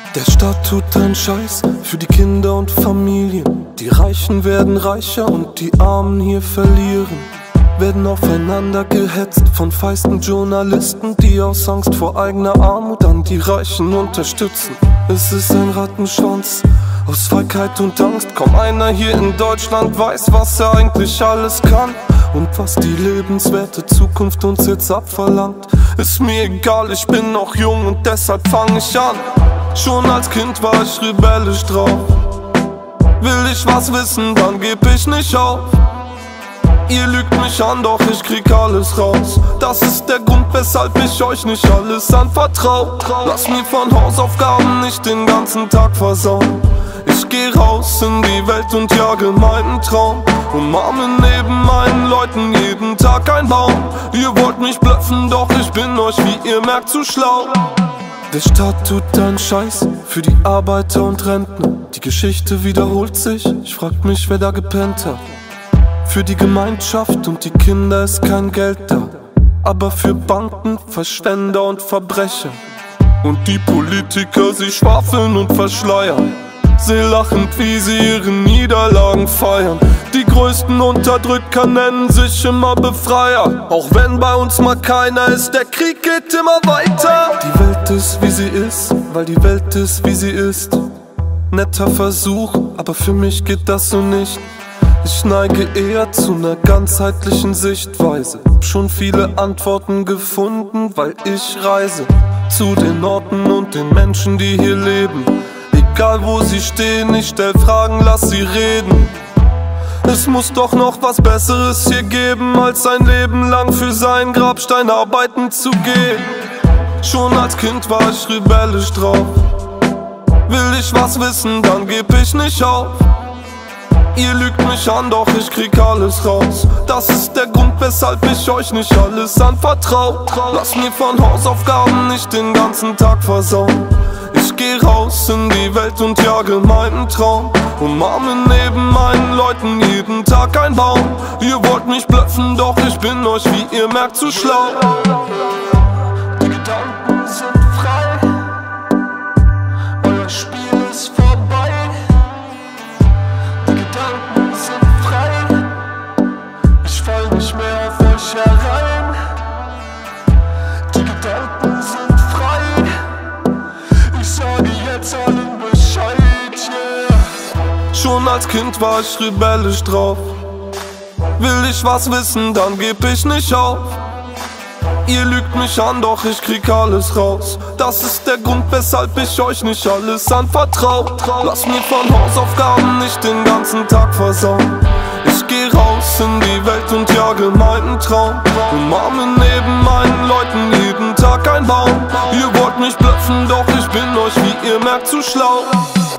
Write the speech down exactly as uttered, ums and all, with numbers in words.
Der Staat tut einen Scheiß für die Kinder und Familien. Die Reichen werden reicher und die Armen hier verlieren. Werden aufeinander gehetzt von feisten Journalisten, die aus Angst vor eigener Armut dann die Reichen unterstützen. Es ist ein Rattenschwanz aus Feigheit und Angst. Kaum einer hier in Deutschland weiß, was er eigentlich alles kann und was die lebenswerte Zukunft uns jetzt abverlangt. Ist mir egal, ich bin noch jung und deshalb fang ich an. Schon als Kind war ich rebellisch drauf. Will ich was wissen, dann geb ich nicht auf. Ihr lügt mich an, doch ich krieg alles raus. Das ist der Grund, weshalb ich euch nicht alles anvertrau. Lass mir von Hausaufgaben nicht den ganzen Tag versauen. Ich geh raus in die Welt und jage meinen Traum. Umarme neben meinen Leuten jeden Tag ein Baum. Ihr wollt mich blöffen, doch ich bin euch, wie ihr merkt, zu schlau. Der Staat tut einen Scheiß für die Arbeiter und Rentner. Die Geschichte wiederholt sich, ich frag mich, wer da gepennt hat. Für die Gemeinschaft und die Kinder ist kein Geld da, aber für Banken, Verschwender und Verbrecher. Und die Politiker, sie schwafeln und verschleiern, seelachend, wie sie ihre Niederlagen feiern. Die größten Unterdrücker nennen sich immer Befreier. Auch wenn bei uns mal keiner ist, der Krieg geht immer weiter. Die Welt ist, wie sie ist, weil die Welt ist, wie sie ist. Netter Versuch, aber für mich geht das so nicht. Ich neige eher zu einer ganzheitlichen Sichtweise. Hab schon viele Antworten gefunden, weil ich reise zu den Orten und den Menschen, die hier leben. Egal wo sie stehen, ich stell Fragen, lass sie reden. Es muss doch noch was Besseres hier geben, als ein Leben lang für seinen Grabstein arbeiten zu gehen. Schon als Kind war ich rebellisch drauf. Will ich was wissen, dann geb ich nicht auf. Ihr lügt mich an, doch ich krieg alles raus. Das ist der Grund, weshalb ich euch nicht alles anvertrau. Lass mir von Hausaufgaben nicht den ganzen Tag versauen. Ich geh raus in die Welt und jage meinen Traum. Umarme neben meinen Leuten jeden Tag ein Baum. Ihr wollt mich blöffen, doch ich bin euch, wie ihr merkt, zu schlau. Die Gedanken sind frei, euer Spiel ist vorbei. Die Gedanken sind frei, ich fall nicht mehr auf euch herein. Die Gedanken sind frei, ich sage jetzt allen Bescheid, yeah. Schon als Kind war ich rebellisch drauf. Will ich was wissen, dann geb ich nicht auf. Ihr lügt mich an, doch ich krieg alles raus. Das ist der Grund, weshalb ich euch nicht alles anvertrau. Lass mir von Hausaufgaben nicht den ganzen Tag versauen. Ich geh raus in die Welt und jage meinen Traum. Umarme neben meinen Leuten jeden Tag ein Baum. Ihr wollt mich blöffen, doch ich bin euch, wie ihr merkt, zu schlau.